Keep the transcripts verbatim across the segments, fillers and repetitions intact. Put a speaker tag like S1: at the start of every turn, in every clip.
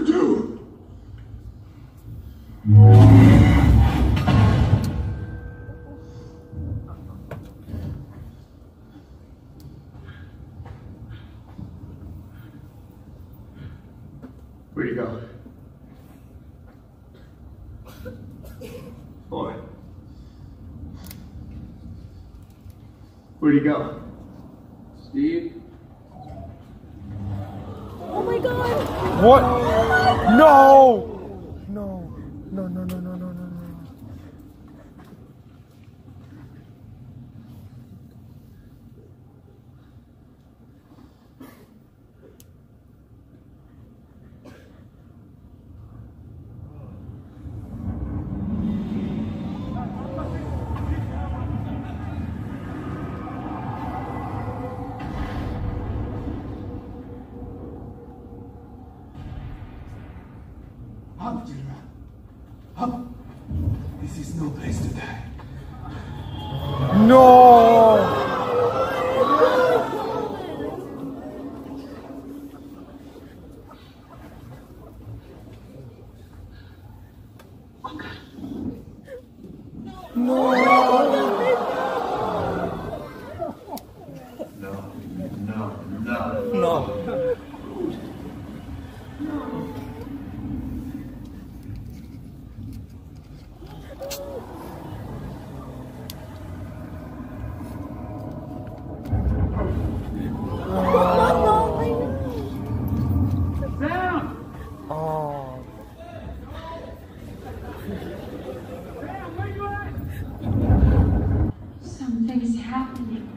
S1: do? Where'd he go? Boy. Where'd he go? Steve?
S2: Oh my god!
S3: What? No! No. No, no, no, no, no, no, no.
S1: Up, General. Up. This is no place to die.
S3: No! No!
S1: No, no, no.
S3: No. Oh.
S4: Something's happening.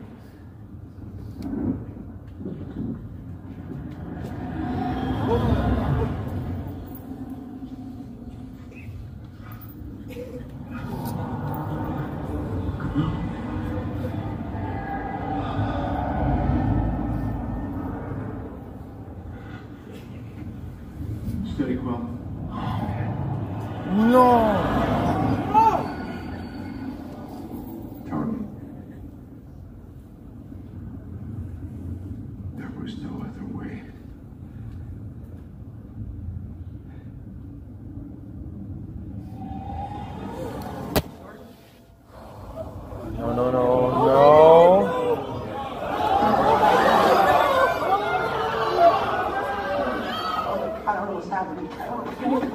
S1: Steady, Quill.
S3: No!
S1: Tony. There was no other way.
S3: No, no, no, no.
S5: I don't know what's happening. I don't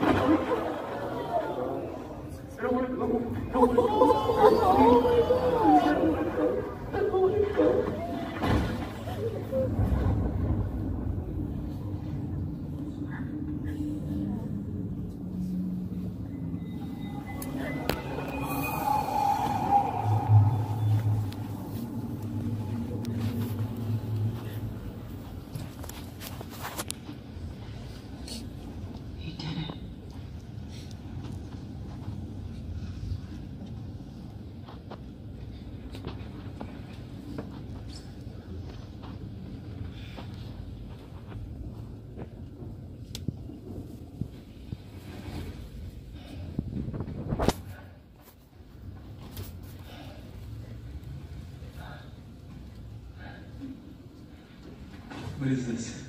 S5: He did it.
S1: What is this?